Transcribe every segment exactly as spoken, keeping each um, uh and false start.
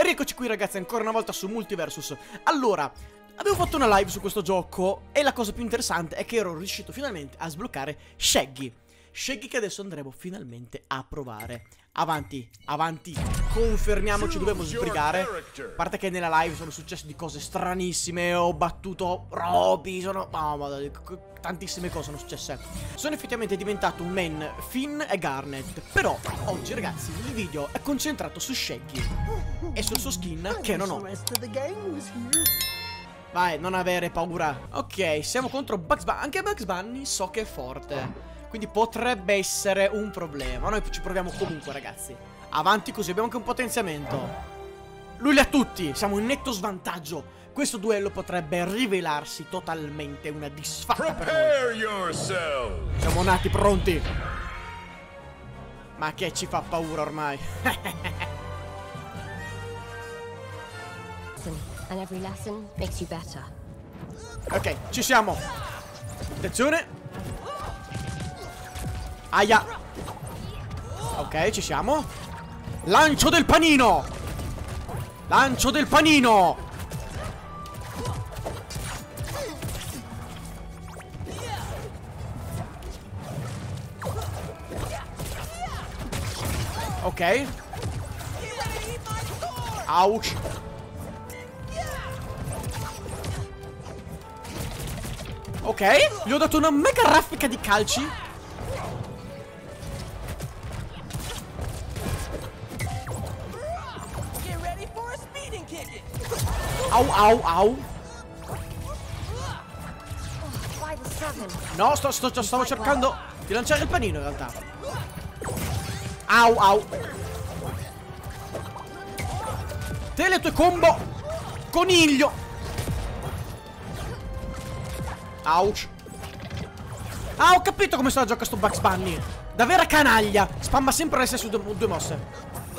E rieccoci qui ragazzi ancora una volta su Multiversus. Allora, avevo fatto una live su questo gioco e la cosa più interessante è che ero riuscito finalmente a sbloccare Shaggy. Shaggy che adesso andremo finalmente a provare. Avanti, avanti, confermiamoci, dobbiamo sbrigare. A parte che nella live sono successe di cose stranissime, ho battuto Robby, sono... Oh, madonna, tantissime cose sono successe. Sono effettivamente diventato un main Finn e Garnet. Però oggi ragazzi il video è concentrato su Shaggy e sul suo skin che non ho. Vai, non avere paura. Ok, siamo contro Bugs Bunny. Anche Bugs Bunny so che è forte, quindi potrebbe essere un problema. Noi ci proviamo comunque ragazzi. Avanti così, abbiamo anche un potenziamento. Lui li ha tutti, siamo in netto svantaggio. Questo duello potrebbe rivelarsi totalmente una disfatta per noi. Siamo nati pronti. Ma che ci fa paura ormai. And every lesson makes you better. Ok, ci siamo. Attenzione. Aia. Ok, ci siamo. Lancio del panino. Lancio del panino. Ok. Ouch. Ok, gli ho dato una mega raffica di calci. Au au au. No, sto, sto, stavo cercando di lanciare il panino in realtà. Au au. Te le tue combo. Coniglio. Ouch. Ah, ho capito come sta a giocare sto Bugs Bunny. Da vera canaglia. Spamma sempre le stesse due, due mosse.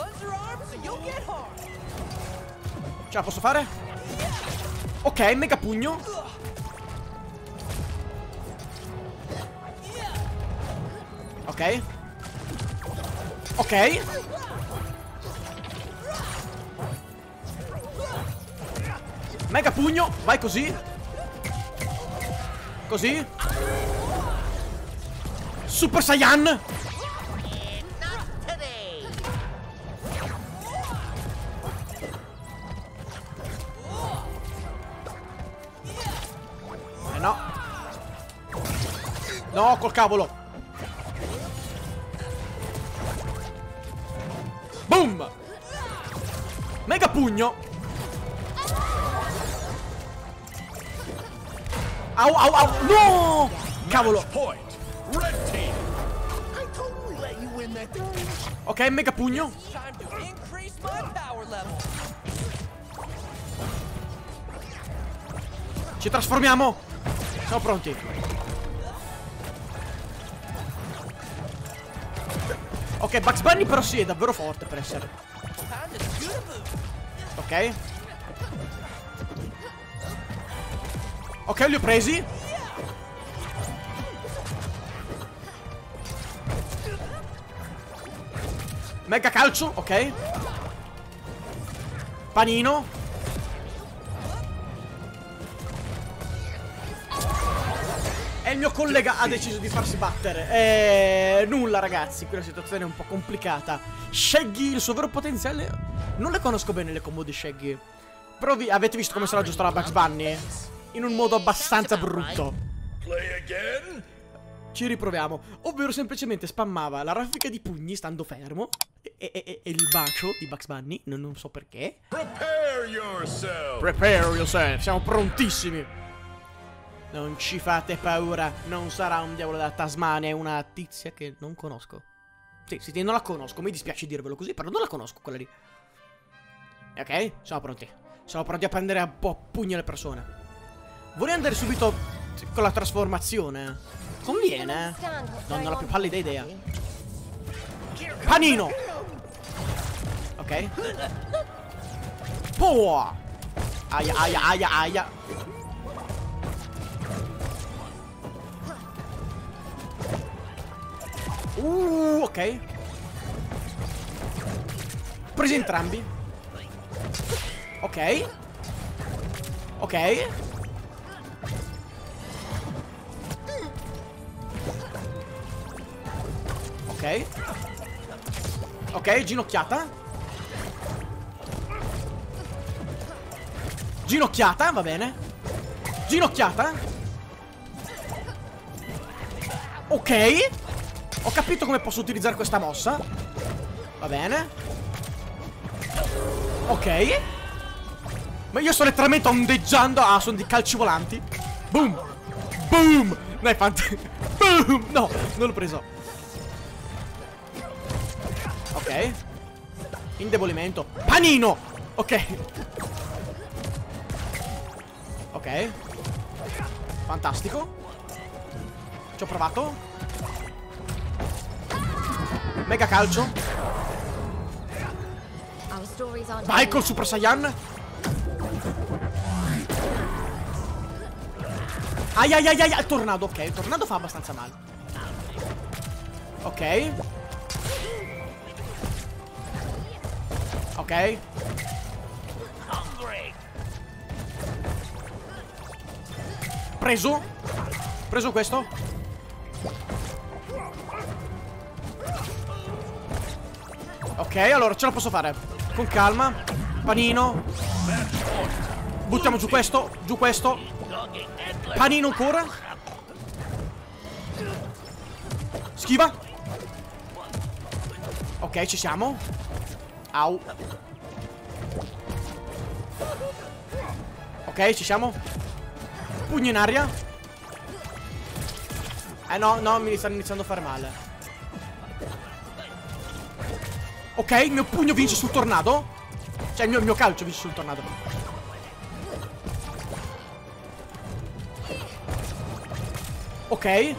Ce la posso fare? Ok, mega pugno. Ok. Ok. Mega pugno. Vai così. Così. Super Saiyan. Eh no. No, col cavolo. Boom. Mega pugno. Au au au. No. Cavolo. Ok, mega pugno. Ci trasformiamo. Siamo pronti. Ok, Bugs Bunny però sì, è davvero forte per essere. Ok. Ok, li ho presi. Mega calcio, ok. Panino. E il mio collega ha deciso di farsi battere. E nulla ragazzi, qui la situazione è un po' complicata. Shaggy, il suo vero potenziale. Non le conosco bene le combo di Shaggy. Però vi, avete visto come se la giusta la Bugs Bunny? In un modo abbastanza brutto. Ci riproviamo. Ovvero semplicemente spammava la raffica di pugni stando fermo. E, e, e, e il bacio di Bugs Bunny. Non, non so perché. Prepare yourself. Prepare yourself. Siamo prontissimi. Non ci fate paura. Non sarà un diavolo da Tasmania. È una tizia che non conosco. Sì, sì, non la conosco. Mi dispiace dirvelo così, però non la conosco quella lì. Ok? Siamo pronti. Siamo pronti a prendere a po' pugni le persone. Vorrei andare subito con la trasformazione. Conviene, eh? Non, non ho più pallida idea. Panino. Ok. Poa. Aia, aia, aia, aia. Uh, ok. Presi entrambi. Ok. Ok. Ok. Ok, ginocchiata. Ginocchiata, va bene. Ginocchiata. Ok. Ho capito come posso utilizzare questa mossa. Va bene. Ok. Ma io sto letteralmente ondeggiando. Ah, sono di calci volanti. Boom. Boom. Dai, fanti. Boom. No, non l'ho preso. Ok. Indebolimento. Panino. Ok. Ok. Fantastico. Ci ho provato. Mega calcio. Vai col Super Saiyan. Ai ai ai ai. Il tornado. Ok, il tornado fa abbastanza male. Ok. Ok. Preso. Preso questo. Ok, allora ce la posso fare. Con calma. Panino. Buttiamo giù questo. Giù questo. Panino ancora. Schiva. Ok, ci siamo. Au. Ok, ci siamo. Pugno in aria. Eh no, no, mi stanno iniziando a fare male. Ok, il mio pugno vince sul tornado. Cioè il mio, il mio calcio vince sul tornado. Ok.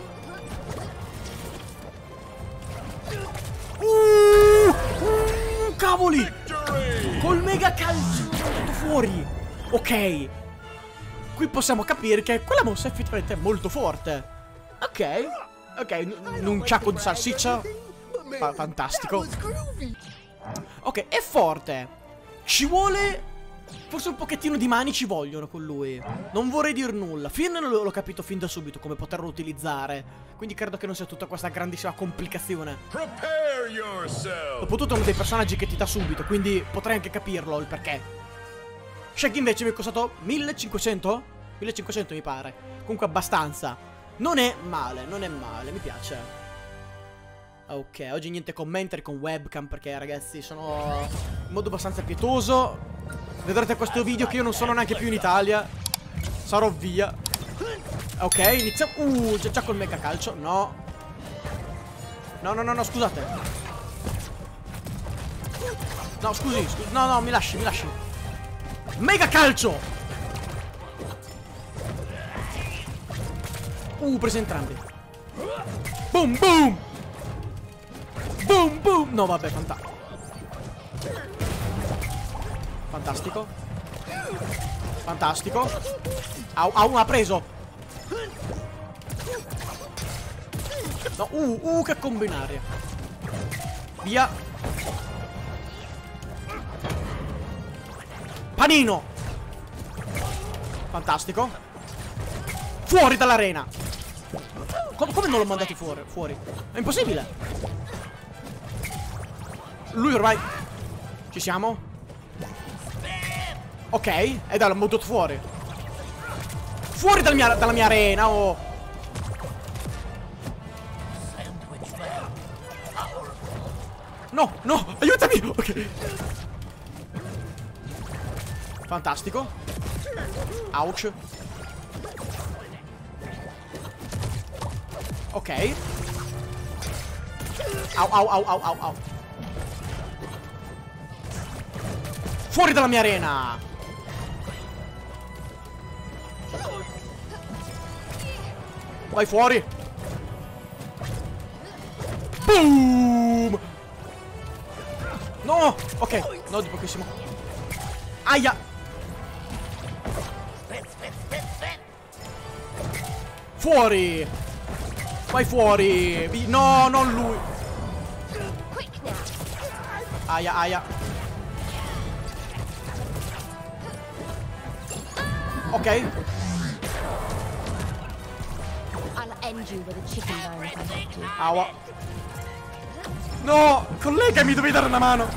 Uh, uh, cavoli. Col mega calcio tutto fuori. Ok. Qui possiamo capire che quella mossa effettivamente è molto forte. Ok. Ok, un ciacco di salsiccia. Fa fantastico. Ok, è forte. Ci vuole. Forse un pochettino di mani ci vogliono con lui. Non vorrei dir nulla. Finn l'ho capito fin da subito come poterlo utilizzare. Quindi credo che non sia tutta questa grandissima complicazione. Dopotutto è uno dei personaggi che ti dà subito, quindi potrei anche capirlo il perché. Shaggy invece mi è costato millecinquecento? millecinquecento mi pare. Comunque abbastanza. Non è male, non è male, mi piace. Ok, oggi niente commentari con webcam perché ragazzi sono in modo abbastanza pietoso. Vedrete questo video che io non sono neanche più in Italia. Sarò via. Ok, iniziamo. Uh, già, già col mega calcio. No. No, no, no, no, scusate. No, scusi, scusi. No, no, mi lasci, mi lasci. Mega calcio. Uh, presi entrambi. Boom, boom. Boom, boom. No, vabbè, fantastico. Fantastico. Fantastico. Au, au, ha preso. No, uh, uh, che combinaria. Via. Panino. Fantastico. Fuori dall'arena. Com come non l'ho mandati fuori? Fuori. È impossibile. Lui ormai. Ci siamo? Ok. E dai, l'ho buttato fuori. Fuori dal mia, dalla mia arena, oh. No, no, aiutami. Ok. Fantastico. Ouch. Ok. Au, au, au, au, au, au. Fuori dalla mia arena. Vai fuori. Boom. No. Ok. No, di pochissimo. Aia. Fuori. Vai fuori. No, non lui. Aia, aia. Ok. I'll end you with a chicken bone if I have to. Aua. No, collega, mi devi dare una mano.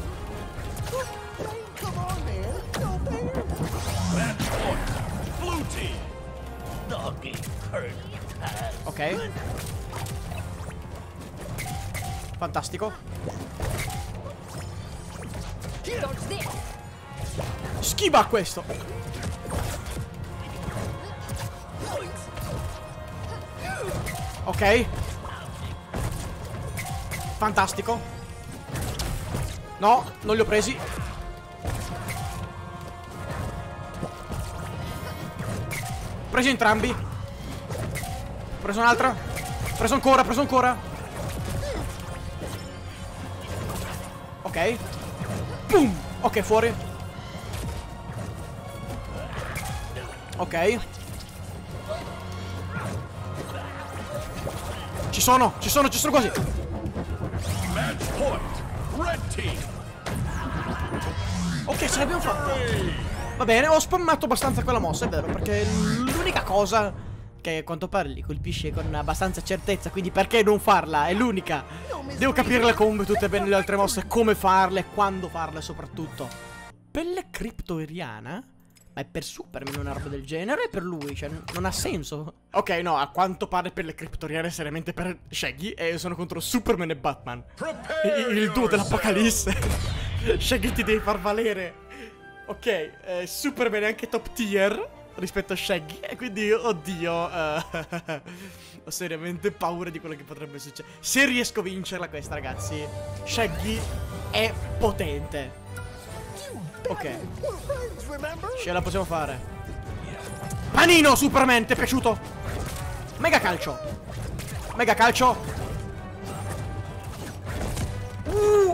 Ok. Fantastico. Schiva questo. Ok. Fantastico. No, non li ho presi. Presi entrambi. Preso un'altra. Preso ancora, preso ancora. Ok. Boom. Ok, fuori. Ok. Ci sono, ci sono, ci sono quasi. Ok, ce l'abbiamo fatta. Va bene, ho spammato abbastanza quella mossa, è vero, perché l'unica cosa che a quanto pare li colpisce con abbastanza certezza, quindi perché non farla? È l'unica. Devo capire le combo e tutte bene le altre mosse, come farle, quando farle soprattutto. Pelle criptoriana? Ma è per Superman una roba del genere? È per lui, cioè non ha senso. Ok, no, a quanto pare pelle criptoriana è seriamente per Shaggy e sono contro Superman e Batman. Il, il duo dell'Apocalisse. Shaggy ti devi far valere. Ok, eh, Superman è anche top tier rispetto a Shaggy e quindi, oddio, uh, ho seriamente paura di quello che potrebbe succedere. Se riesco a vincerla questa, ragazzi, Shaggy è potente. Ok, ce la possiamo fare. Panino, Superman, ti è piaciuto? Mega calcio. Mega calcio. uh.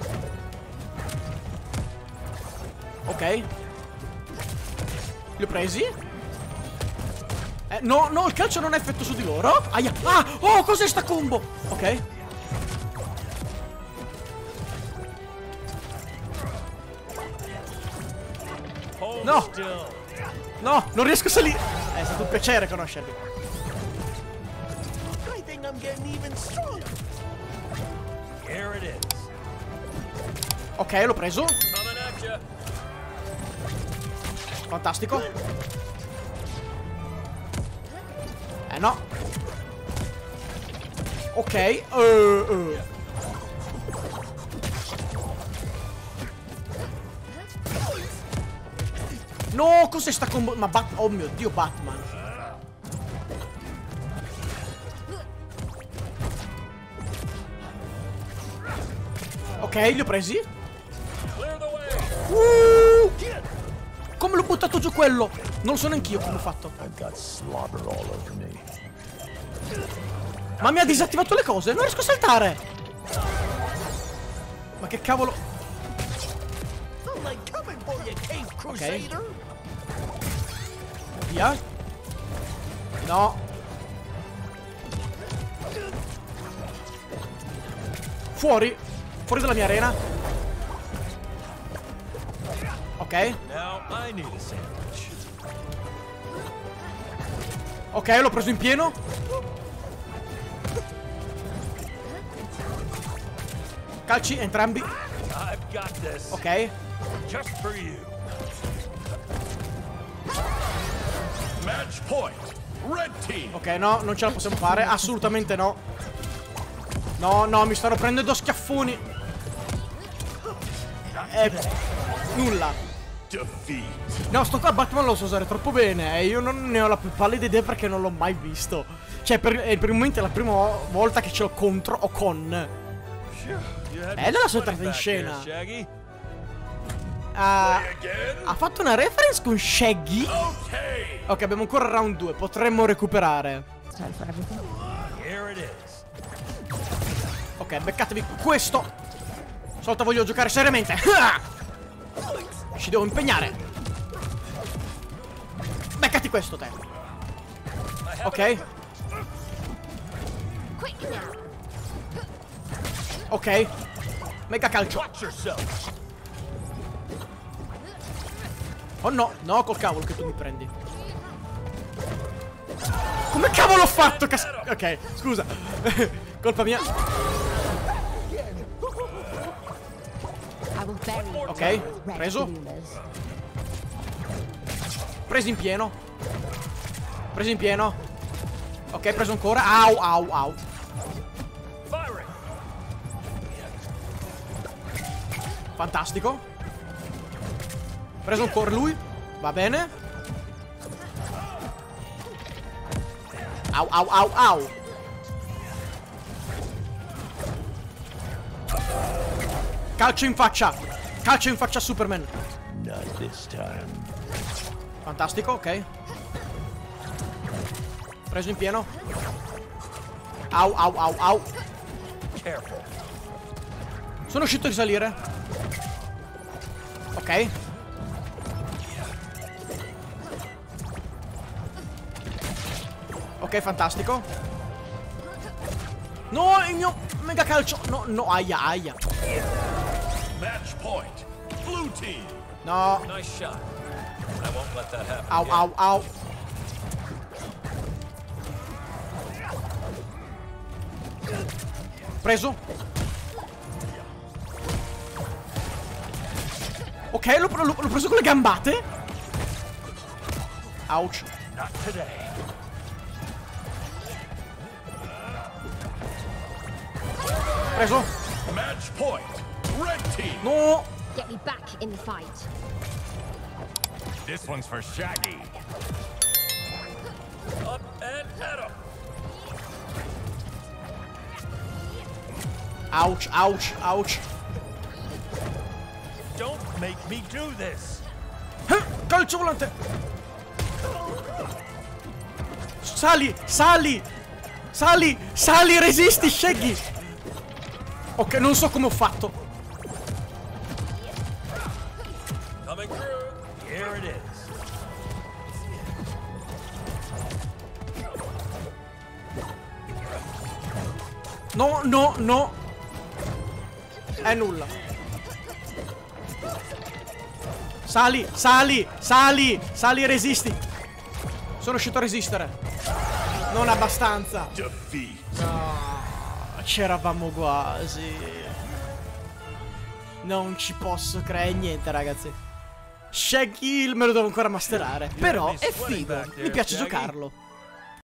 Ok. Li ho presi? Eh, no, no, il calcio non ha effetto su di loro. Aia. Ah, oh, cos'è sta combo? Ok. No. No, non riesco a salire. È stato un piacere conoscervi. Ok, l'ho preso. Fantastico. Eh no. Ok. uh, uh. No, cos'è sta combo? Ma Bat... Oh mio Dio, Batman. Ok, li ho presi. uh. Come l'ho buttato giù quello? Non lo so neanch'io come ho fatto. Ma mi ha disattivato le cose. Non riesco a saltare. Ma che cavolo. Ok. Via. No. Fuori. Fuori dalla mia arena. Ok. Ok, l'ho preso in pieno. Calci entrambi. Ok. Ok, no, non ce la possiamo fare. Assolutamente no. No, no, mi stanno prendendo schiaffoni. Eh, nulla. No, sto qua Batman lo so usare troppo bene e io non ne ho la più pallida idea perché non l'ho mai visto. Cioè, per, per il momento è la prima volta che ce l'ho contro o con. Bella la sua entrata in scena. Uh, ha fatto una reference con Shaggy? Ok, abbiamo ancora il round due, potremmo recuperare. Ok, beccatevi questo. Stavolta voglio giocare seriamente. Ci devo impegnare. Beccati questo, te. Ok. Ok. Mega calcio. Oh no, no, col cavolo che tu mi prendi. Come cavolo ho fatto? Cas ok, scusa. Colpa mia. Ok, preso. Preso in pieno. Preso in pieno. Ok, preso ancora. Au, au, au. Fantastico. Preso ancora lui. Va bene. Au, au, au, au. Calcio in faccia. Calcio in faccia a Superman. Fantastico, ok. Preso in pieno. Au, au, au, au. Sono uscito di salire. Ok. Ok, fantastico. No, il mio mega calcio. No, no, aia, aia. Match point. Blue team. No. Nice shot. I won't let that happen. Au, au, au. Preso. Ok, l'ho preso con le gambate. Ouch. Not today. Preso. Match point. Red team. No. Get me back in the fight. This one's for Shaggy. Up and head him. Ouch, ouch, ouch. Don't make me do this. Eh, calcio volante. Sali, sali. Sali, sali, resisti, Shaggy. Ok, non so come ho fatto. Coming through. Here it is. No, no, no. È nulla. Sali, sali, sali, sali e resisti. Sono riuscito a resistere. Non abbastanza. Defeat. No, c'eravamo quasi. Non ci posso credere niente, ragazzi. Shaggy me lo devo ancora masterare. Però è figo. Mi piace giocarlo.